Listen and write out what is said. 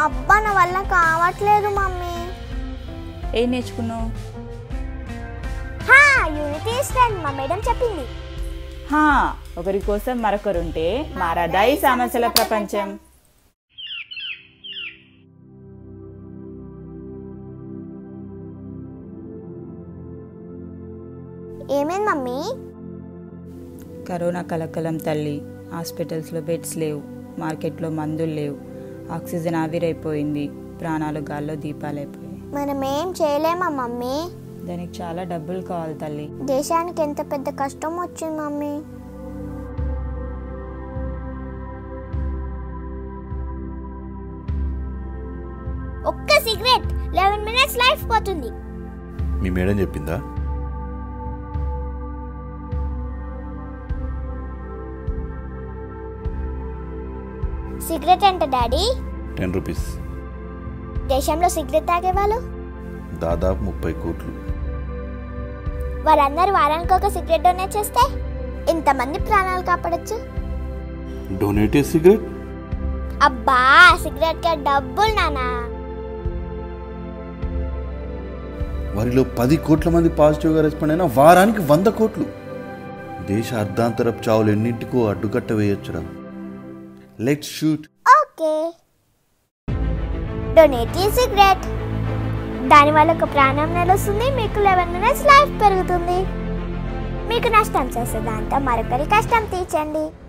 అబ్బా నా వల్ల కావట్లేదు మమ్మీ. ఏం నేర్చుకున్నావు? యూనిటీ స్ట్రెంగ్త్ మా మేడం చెప్పింది. ఒకరి కోసం మరొకరుంటే మారదా ఈ సమస్యల ప్రపంచం. ఏమేం మమ్మీ? కరోనా కలకలం తల్లి. హాస్పిటల్స్లో బెడ్స్ లేవు, మార్కెట్లో మందులు లేవు, ఆక్సిజన్ ఆవిరైపోయింది, ప్రాణాలు గాల్లో దీపాలైపోయాయి. మనం ఏం చేయలేమా మమ్మీ? దానికి చాలా డబ్బులు కావాలి తల్లి. దేశానికి ఎంత పెద్ద కష్టం వచ్చింది మమ్మీ. ఒక్క సిగరెట్ 11 minutes లైఫ్ పోతుంది. మీ మేడం చెప్పిందా? సిగరెట్ ఎంత డాడీ? 10 రూపీస్. దేశంలో సిగరెట్ తాగేవాళ్ళు దాదాపు 30 కోట్లు. వారందరూ వారానికి ఒక సిగరెట్ డొనేట్ చేస్తే ఇంతమంది ప్రాణాలు కాపాడొచ్చు. Donate cigarette? అబ్బా సిగరెట్ కే డబ్బులు నానా. వారిలో 10 కోట్ల మంది పాజిటివ్గా రెస్పాండ్ అయినా వారానికి 100 కోట్లు. దేశ అర్ధాంతరపు చావులు ఎన్నింటికో అడ్డుకట్ట వేయొచ్చురా. Let's shoot. Okay, donate cigarette. దానివల్ల ఒక ప్రాణం నిలుస్తుంది, మీకు 11 minutes లైఫ్ పెరుగుతుంది. మీకు నష్టం చేసే దాంతో మరొకరి కష్టం తీర్చండి.